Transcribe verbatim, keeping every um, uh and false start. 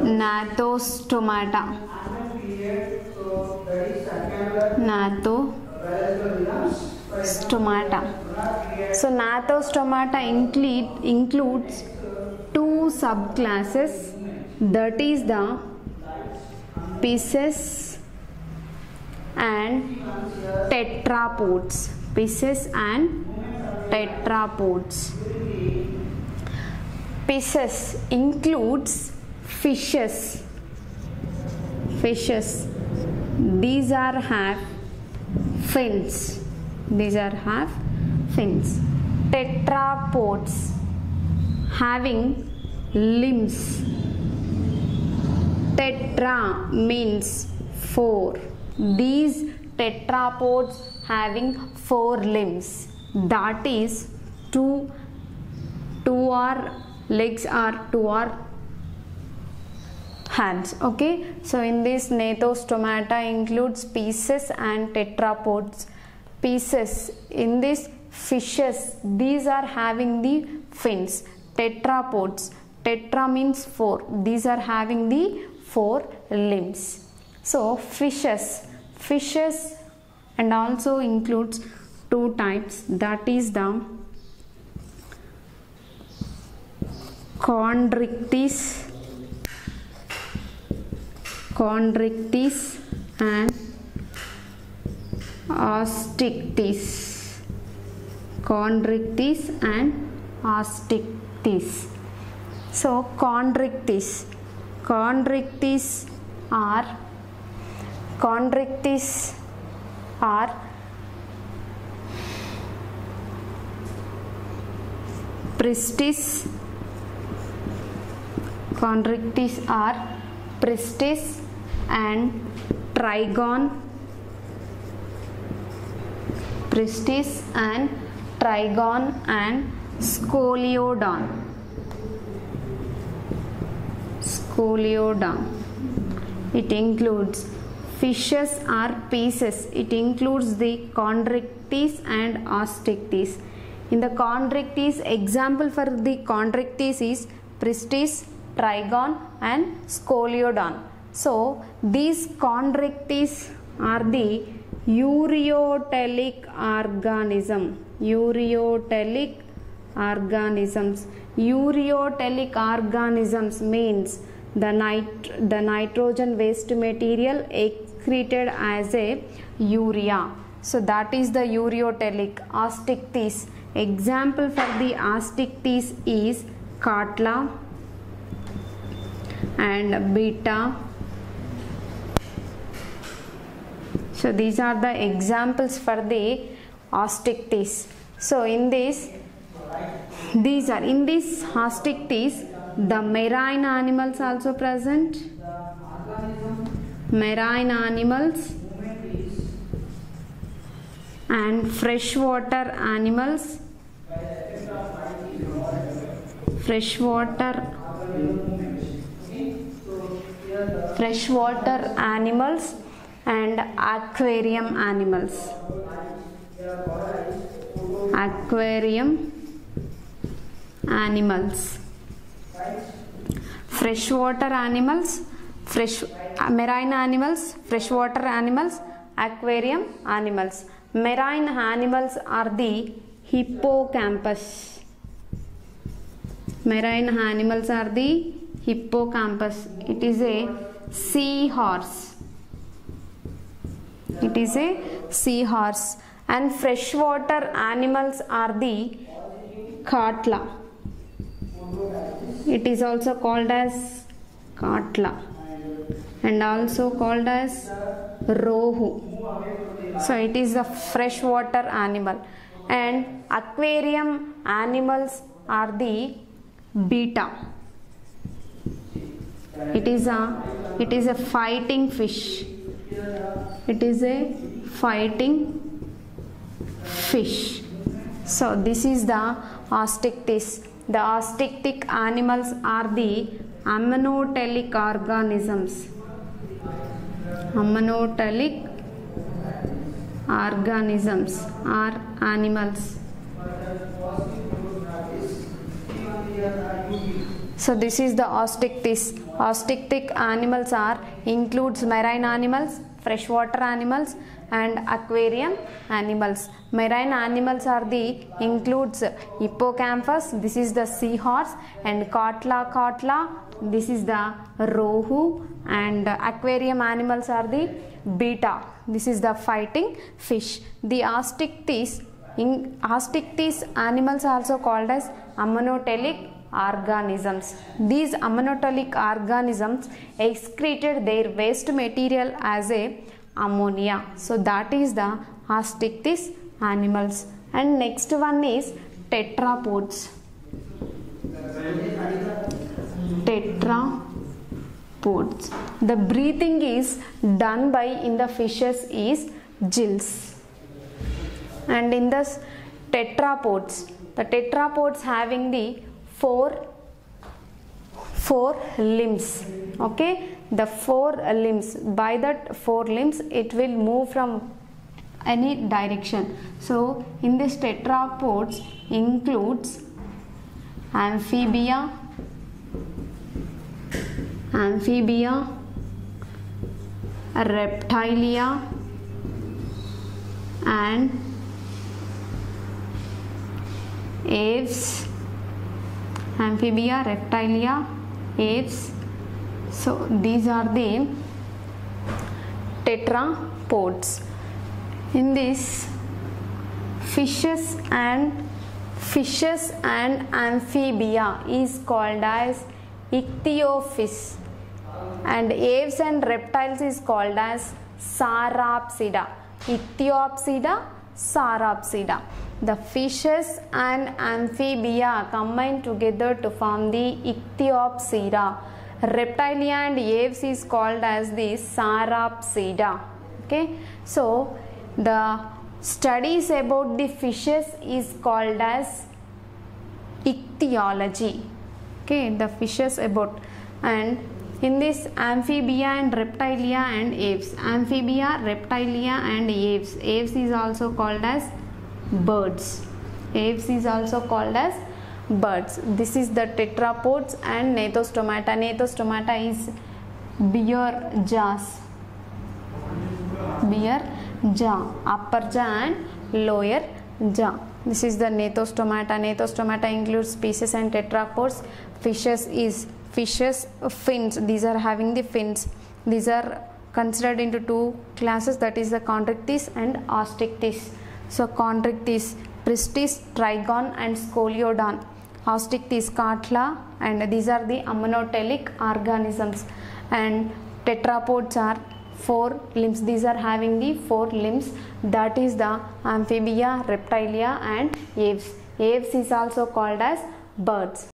Gnathostomata. Gnathostomata. So Gnathostomata include, includes two subclasses, that is the pisces and tetrapods. Pisces and tetrapods. Pisces includes fishes. Fishes. These are have fins. These are have fins. Tetrapods having limbs. Tetra means four. These tetrapods having four limbs. That is two, two are legs or two are hands. Okay. So in this Gnathostomata includes pisces and tetrapods. Pisces in this fishes, these are having the fins. Tetrapods, tetra means four. These are having the four limbs. So fishes, fishes and also includes two types, that is the chondrichthyes, chondrichthyes and osteichthyes. Chondrichthyes and osteichthyes. So chondrichthyes, chondrichthyes are chondrichthyes are pristis. Chondrichthyes are pristis and trigon. Pristis and trigon and scoliodon. Scoliodon. It includes fishes or pisces. It includes the chondrichthyes and osteichthyes. In the chondrichthyes, example for the chondrichthyes is pristis, trigon and scoliodon. So these chondrichthyes are the ureotelic organism. Ureotelic organisms. Ureotelic organisms means the nit the nitrogen waste material excreted as a urea. So that is the ureotelic. Osteichthyes. Example for the osteichthyes is Catla and Beta. So these are the examples for the osteichthyes. So in this, these are in this osteichthyes, the marine animals also present. Marine animals and freshwater animals. Freshwater freshwater animals and aquarium animals. Aquarium animals. Freshwater animals, fresh marine animals, freshwater animals, aquarium animals. Marine animals are the hippocampus. Marine animals are the hippocampus. It is a seahorse. It is a seahorse. And freshwater animals are the Catla. It is also called as Catla and also called as Rohu. So it is a freshwater animal. And aquarium animals are the Beta. It is a it is a fighting fish. It is a fighting fish. So this is the osteichthyes. The osteichthic animals are the ammonotelic organisms. Ammonotelic organisms are animals. So this is the osteichthyes. Osteichthyes animals are includes marine animals, freshwater animals and aquarium animals. Marine animals are the includes hippocampus, this is the seahorse, and Kotla Kotla, this is the rohu, and aquarium animals are the beta, this is the fighting fish. The osteichthyes, in osteichthyes animals are also called as ammonotelic organisms. These ammonotelic organisms excreted their waste material as a ammonia. So that is the osteichthyes animals. And next one is tetrapods. Tetrapods. The breathing is done by in the fishes is gills. And in the tetrapods, the tetrapods having the four four limbs. Okay, the four limbs, by that four limbs it will move from any direction. So in this tetrapods includes amphibia, amphibia, reptilia and aves, amphibia, reptilia, aves. So these are the tetrapods. In this fishes and fishes and amphibia is called as ichthyophis, and aves and reptiles is called as sauropsida. Ichthyopsida, sauropsida. The fishes and amphibia combine together to form the ichthyopsida. Reptilia and aves is called as the sauropsida. Okay, so the studies about the fishes is called as ichthyology. Okay, the fishes about. And in this amphibia and reptilia and aves, amphibia, reptilia and aves, aves is also called as birds. Aves is also called as birds. This is the tetrapods and Gnathostomata. Gnathostomata is bear jaws. Bear jaw, upper jaw and lower jaw. This is the Gnathostomata. Gnathostomata includes species and tetrapods. Fishes is fishes fins. These are having the fins. These are considered into two classes, that is the chondrichthyes and osteichthyes. So chondrichthyes, pristis, trigon and scoliodon. Osteichthyes, Kotla, and these are the ammonotelic organisms. And tetrapods are four limbs. These are having the four limbs, that is the amphibia, reptilia and aves. Aves is also called as birds.